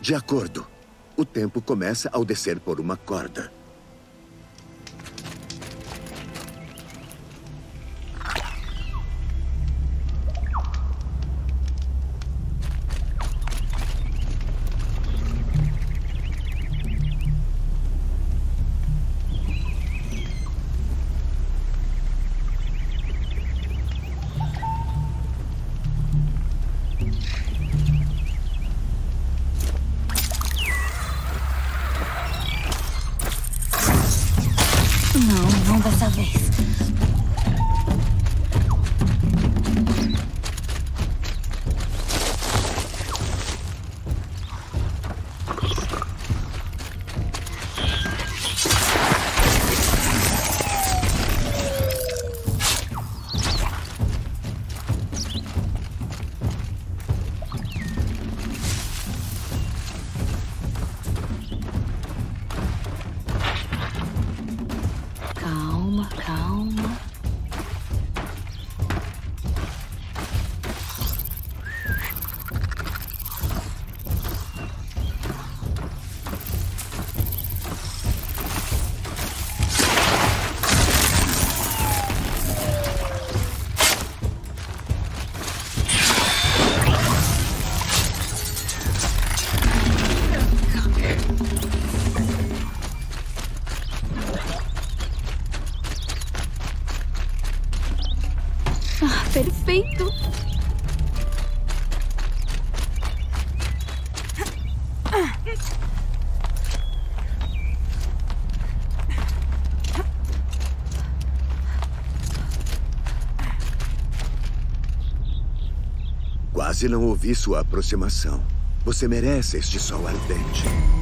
De acordo. O tempo começa ao descer por uma corda. Não dessa vez. Calma, calma. Ah, perfeito! Quase não ouvi sua aproximação. Você merece este sol ardente.